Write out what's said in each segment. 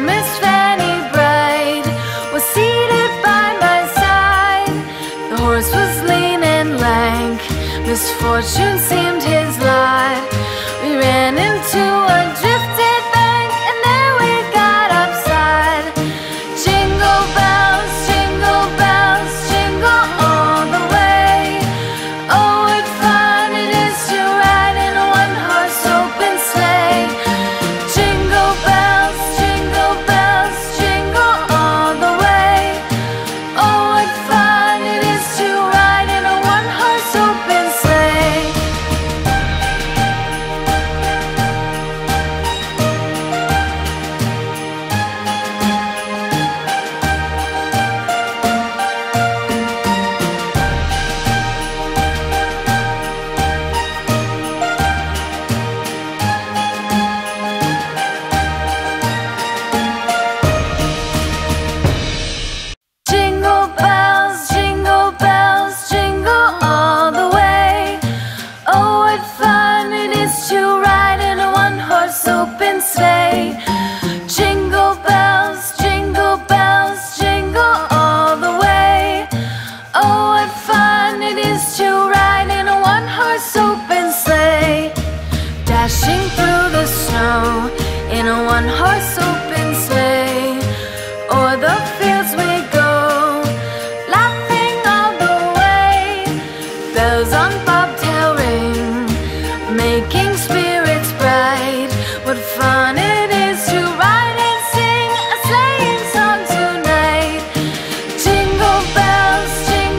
soon Miss Fanny Bright was seated by my side. The horse was lean and lank, misfortune seemed his lot. We ran into a drifted bank, and there we got upside. Jingle bells, jingle all the way. Oh, what fun it is to ride in a one-horse open sleigh. Jingle bells, jingle all the way. Oh, what fun it is to ride in a one-horse open sleigh. Jingle bells, jingle all the way. Oh, what fun it is to ride in a one-horse open sleigh. Jingle bells, jingle all the way. Oh, what fun it is to ride in a one-horse open sleigh. Dashing through the snow in a one-horse open sleigh. O'er the fields we go, laughing all the way. Bells on bobtail ring, making spirits bright. What fun it is to ride and sing a sleighing song tonight. Jingle bells,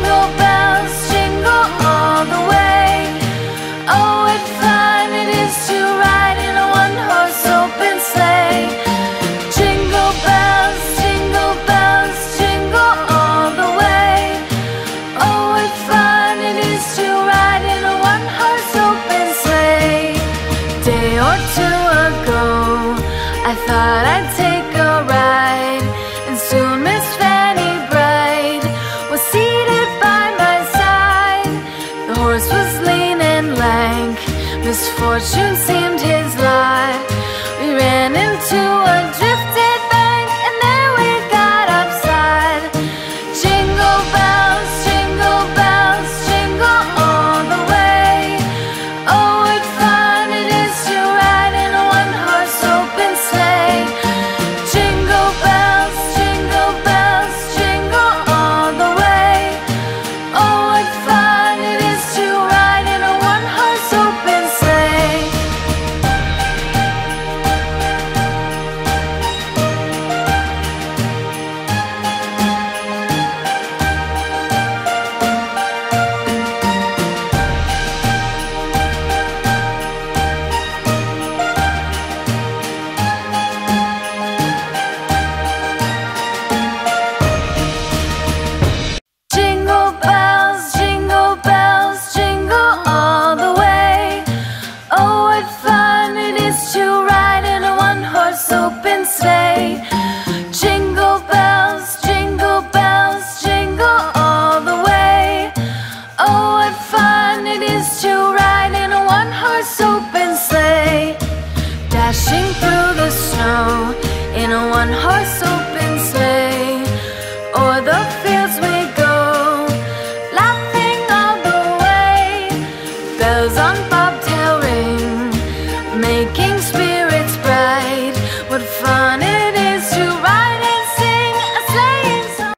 jingle all the way. Oh, what fun it is to ride in a one-horse open sleigh. Jingle bells, jingle all the way. Oh, what fun it is to ride in a one-horse open sleigh. Day or two ago, I thought I'd take a ride, and soon Miss Fanny Bright was seated by my side. The horse was lean and lank, misfortune seemed his lot. We ran into a drifted bank, and there we got upside. Jingle bells, jingle all the way. Oh, what fun it is to ride in a one-horse open sleigh. Jingle bells, jingle all the way. Oh, what fun it is to ride in a one-horse open sleigh. Jingle bells, jingle all the way. Oh, what fun it is to ride in a one-horse open sleigh. Jingle bells, jingle all the way. Oh, what fun it is to ride in a one-horse open sleigh. Dashing through the snow in a one-horse open sleigh. O'er the fields we go, laughing all the way. Bells on bobtail ring, making spirits bright. What fun it is to ride and sing a sleighing song.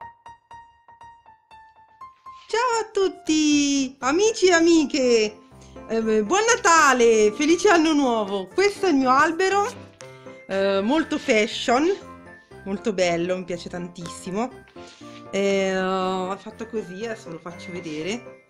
Ciao a tutti, amici e amiche, buon Natale, felice anno nuovo. Questo è il mio albero, molto fashion, molto bello, mi piace tantissimo. Ho fatto così, adesso ve lo faccio vedere.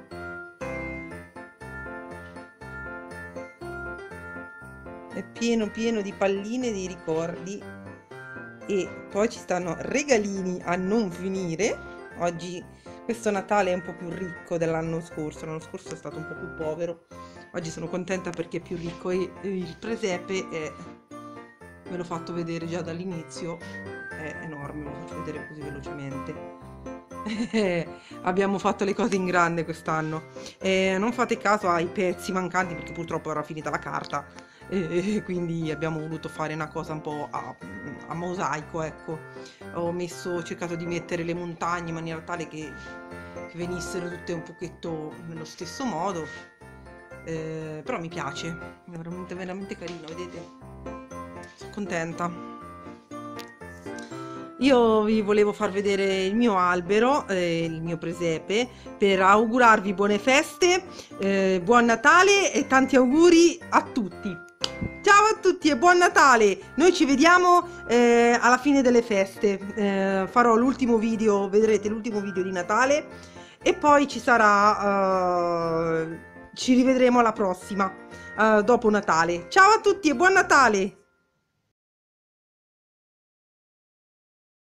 È pieno di palline di ricordi, e poi ci stanno regalini a non finire. Oggi questo Natale è un po' più ricco dell'anno scorso. L'anno scorso è stato un po' più povero, oggi sono contenta perché è più ricco, e il presepe è, ve l'ho fatto vedere già dall'inizio, è enorme, ve lo faccio vedere così velocemente. Abbiamo fatto le cose in grande quest'anno. Non fate caso ai pezzi mancanti, perché purtroppo era finita la carta e quindi abbiamo voluto fare una cosa un po' a mosaico, ecco. Ho cercato di mettere le montagne in maniera tale che venissero tutte un pochetto nello stesso modo, però mi piace, è veramente veramente carino, vedete? Sono contenta. Io vi volevo far vedere il mio albero, il mio presepe, per augurarvi buone feste, buon Natale e tanti auguri a tutti. Ciao a tutti e buon Natale! Noi ci vediamo alla fine delle feste. Farò l'ultimo video, vedrete l'ultimo video di Natale e poi ci sarà, ci rivedremo alla prossima, dopo Natale. Ciao a tutti e buon Natale!